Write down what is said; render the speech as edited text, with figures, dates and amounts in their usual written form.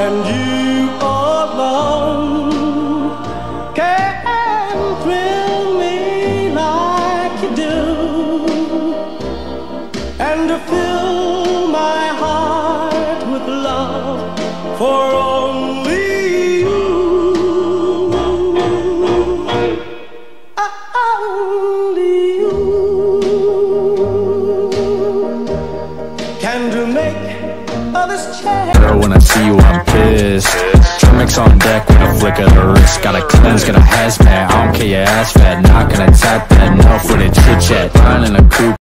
and you alone can thrill me like you do, and to fill my heart with love for only you. Only you can to make others change. When I see you, I'm pissed. Drinks on deck with a flick of the wrist. Gotta cleanse, got a hazmat. I don't care your ass fat. Not gonna tap that. Enough with a chit chat. Riding in a coupe.